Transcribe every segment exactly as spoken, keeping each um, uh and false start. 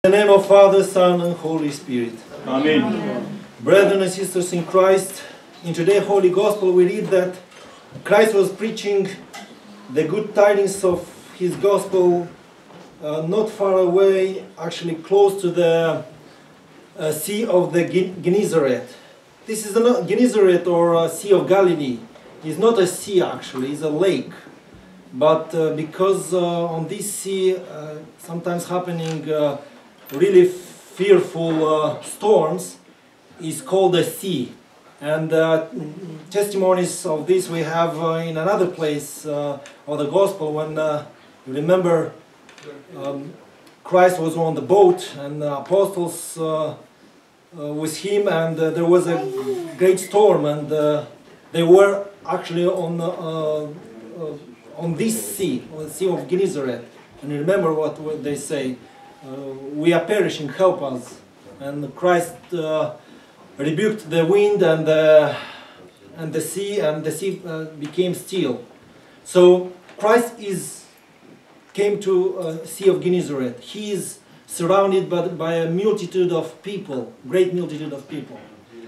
In the name of Father, Son, and Holy Spirit. Amen. Amen. Brethren and sisters in Christ, in today's Holy Gospel we read that Christ was preaching the good tidings of His Gospel uh, not far away, actually close to the uh, Sea of the Gennesaret. This is not Gennesaret or uh, Sea of Galilee. It's not a sea actually, it's a lake. But uh, because uh, on this sea uh, sometimes happening uh, really fearful uh, storms, is called a sea. And uh, testimonies of this we have uh, in another place uh, of the Gospel when uh, you remember um, Christ was on the boat and the apostles uh, uh, with him, and uh, there was a great storm, and uh, they were actually on uh, uh, on this sea, on the Sea of Gennesaret. And you remember what, what they say, uh, we are perishing, help us. And Christ uh, rebuked the wind and the, and the sea, and the sea uh, became still. So Christ is came to uh, Sea of Gennesaret. He is surrounded by, by a multitude of people, great multitude of people.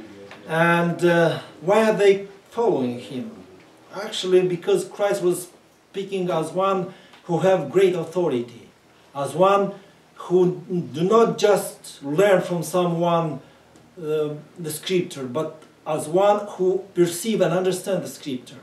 And uh, why are they following him? Actually, because Christ was speaking as one who have great authority, as one who do not just learn from someone uh, the scripture, but as one who perceive and understand the scripture.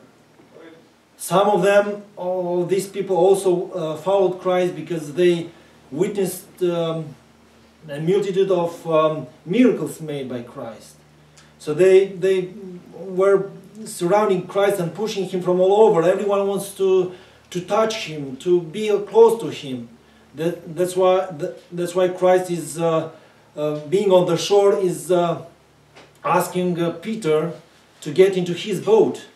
Some of them, all these people also uh, followed Christ because they witnessed um, a multitude of um, miracles made by Christ. So they, they were surrounding Christ and pushing him from all over. Everyone wants to, to touch him, to be close to him. That, that's, why, that, that's why Christ is uh, uh, being on the shore, is uh, asking uh, Peter to get into his boat.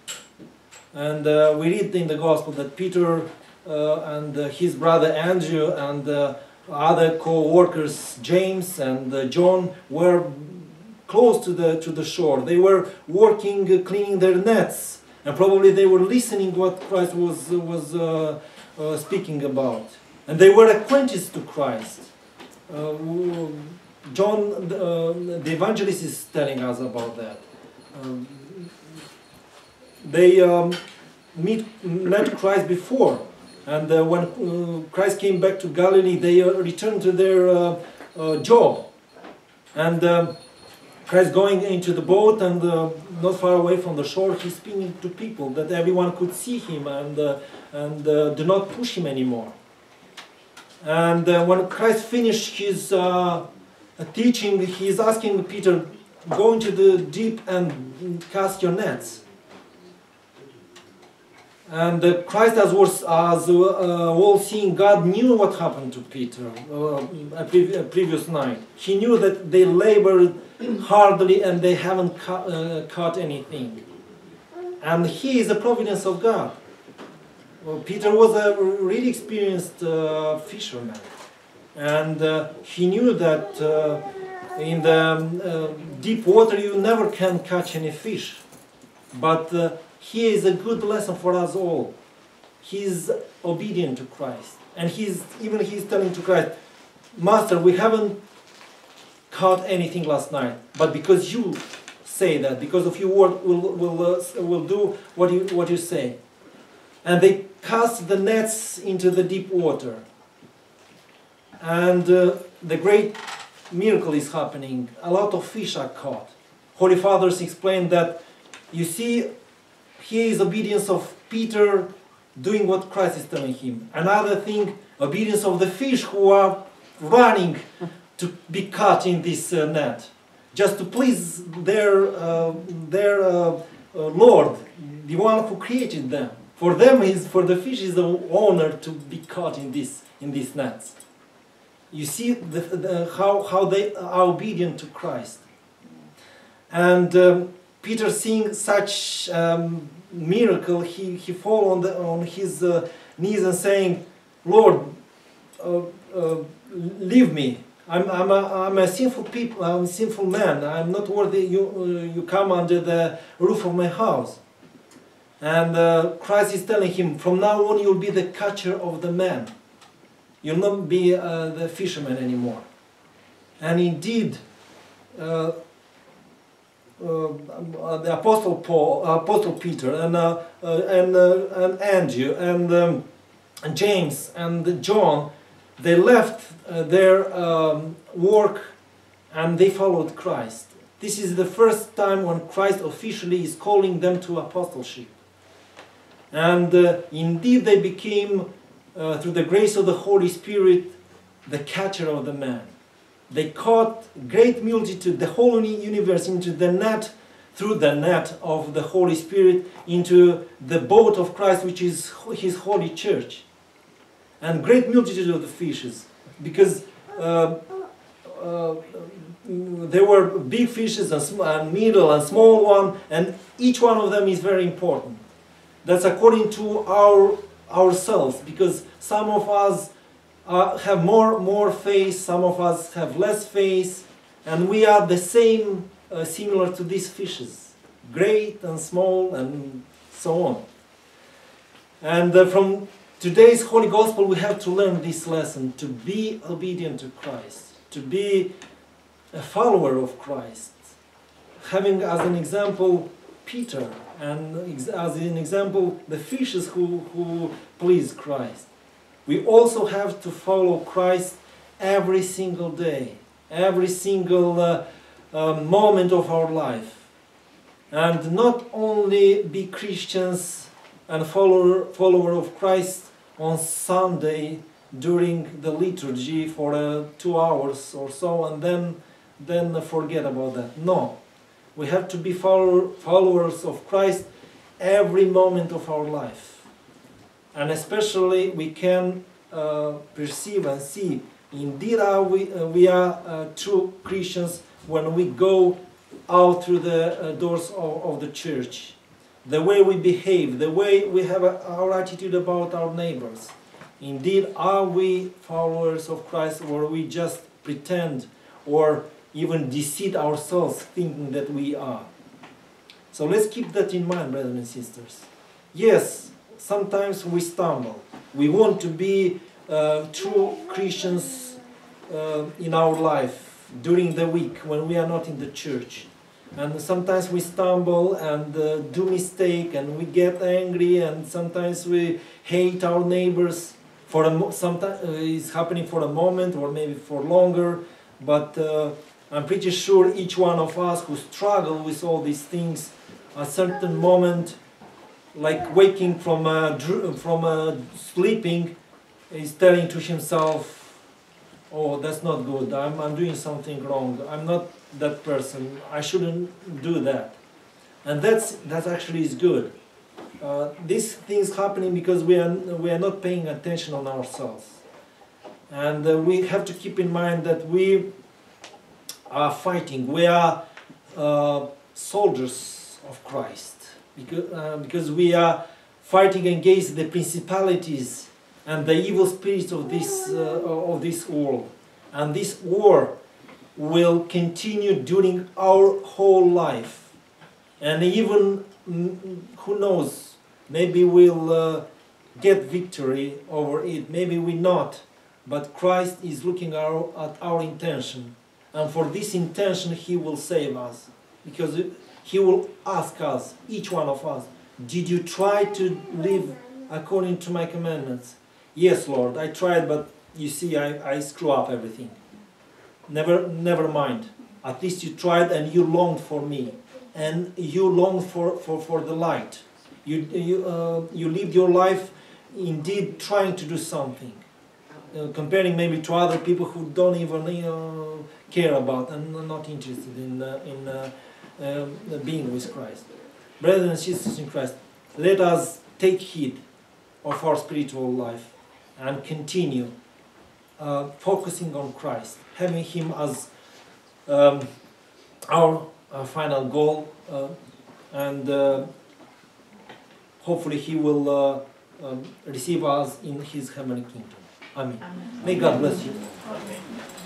And uh, we read in the Gospel that Peter uh, and uh, his brother Andrew and uh, other co-workers James and uh, John were close to the to the shore. They were working, uh, cleaning their nets, and probably they were listening what Christ was was uh, uh, speaking about, and they were acquainted to Christ. Uh, John, uh, the evangelist, is telling us about that. Um, they um, meet met Christ before, and uh, when uh, Christ came back to Galilee, they uh, returned to their uh, uh, job, and. Um, Christ going into the boat, and uh, not far away from the shore, he's speaking to people that everyone could see him and, uh, and uh, do not push him anymore. And uh, when Christ finished his uh, teaching, he's asking Peter, go into the deep and cast your nets. And uh, Christ, as was as uh, all-seeing God, knew what happened to Peter uh, a, pre a previous night. He knew that they labored hardly and they haven't ca uh, caught anything. And he is the providence of God. Well, Peter was a really experienced uh, fisherman, and uh, he knew that uh, in the um, uh, deep water you never can catch any fish, but uh, here is a good lesson for us all. He is obedient to Christ, and he's even he's telling to Christ, Master, we haven't caught anything last night, but because you say that, because of your word, we'll, we'll, uh, we'll do what you, what you say. And they cast the nets into the deep water. And uh, the great miracle is happening. A lot of fish are caught. Holy Fathers explain that, you see, here is obedience of Peter doing what Christ is telling him. Another thing, obedience of the fish who are running to be caught in this uh, net, just to please their, uh, their uh, uh, Lord, the one who created them. For them, is, for the fish is an honor to be caught in this in these nets. You see the, the, how, how they are obedient to Christ. And um, Peter, seeing such um, miracle, he, he fall on, the, on his uh, knees and saying, Lord, uh, uh, leave me. I'm, I'm, a, I'm a sinful people, I'm a sinful man. I'm not worthy you, uh, you come under the roof of my house. And uh, Christ is telling him, from now on you'll be the catcher of the men. You'll not be uh, the fisherman anymore. And indeed, uh, uh, the Apostle Paul, uh, Apostle Peter, and uh, uh, and uh, and Andrew, and, um, and James, and John, they left uh, their um, work and they followed Christ. This is the first time when Christ officially is calling them to apostleship. And uh, indeed they became, uh, through the grace of the Holy Spirit, the catcher of the man. They caught great multitude, the whole universe, into the net, through the net of the Holy Spirit, into the boat of Christ, which is His holy church. And great multitude of the fishes, because uh, uh, there were big fishes and, sm and middle and small one, and each one of them is very important. That's according to our ourselves, because some of us uh, have more more faith, some of us have less faith, and we are the same, uh, similar to these fishes, great and small and so on. And uh, from today's Holy Gospel we have to learn this lesson, to be obedient to Christ, to be a follower of Christ, having as an example Peter, and as an example the fishes who, who please Christ. We also have to follow Christ every single day, every single uh, uh, moment of our life, and not only be Christians and follower, follower of Christ on Sunday during the liturgy for uh, two hours or so, and then, then forget about that. No. We have to be follower, followers of Christ every moment of our life. And especially we can uh, perceive and see, indeed are we, uh, we are uh, true Christians when we go out through the uh, doors of, of the church. The way we behave, the way we have a, our attitude about our neighbors. Indeed, are we followers of Christ, or we just pretend or even deceive ourselves thinking that we are? So let's keep that in mind, brothers and sisters. Yes, sometimes we stumble. We want to be uh, true Christians uh, in our life during the week when we are not in the church. And sometimes we stumble and uh, do mistake, and we get angry, and sometimes we hate our neighbors. For a sometimes uh, it's happening for a moment or maybe for longer, but uh, I'm pretty sure each one of us who struggle with all these things, a certain moment, like waking from a, from a sleeping, is telling to himself, oh, that's not good, I'm, I'm doing something wrong, I'm not that person, I shouldn't do that. And that's, that actually is good. Uh, these things happening because we are, we are not paying attention on ourselves. And uh, we have to keep in mind that we are fighting, we are uh, soldiers of Christ, because, uh, because we are fighting against the principalities and the evil spirits of this, uh, of this world. And this war will continue during our whole life. And even, who knows, maybe we'll uh, get victory over it, maybe we not, but Christ is looking our, at our intention. And for this intention He will save us, because He will ask us, each one of us, did you try to live according to my commandments? Yes, Lord, I tried, but you see, I, I screw up everything. Never, never mind. At least you tried and you longed for me. And you longed for, for, for the light. You, you, uh, you lived your life indeed trying to do something. Uh, comparing maybe to other people who don't even you know, care about and are not interested in, uh, in uh, um, being with Christ. Brothers and sisters in Christ, let us take heed of our spiritual life and continue uh, focusing on Christ, having Him as um, our uh, final goal, uh, and uh, hopefully He will uh, um, receive us in His heavenly kingdom. Amen. Amen. May God bless you. Amen.